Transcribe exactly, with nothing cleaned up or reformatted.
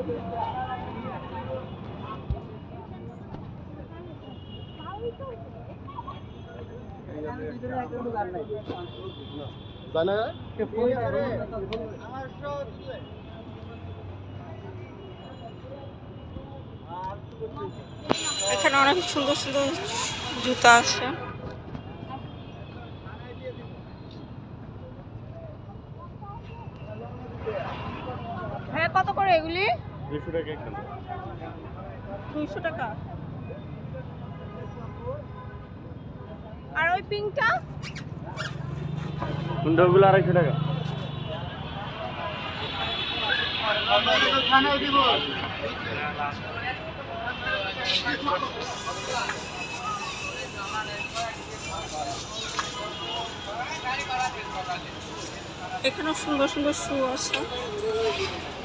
এখানে অনেক সুন্দর সুন্দর জুতা আছে। হ্যাঁ, কত করে এগুলি? দুইশো টাকা একটা। দুইশো টাকা। আর ওই পিঙ্কটা? ওগুলো আড়াইশো টাকা। এখানেও সুন্দর সুন্দর শু আছে।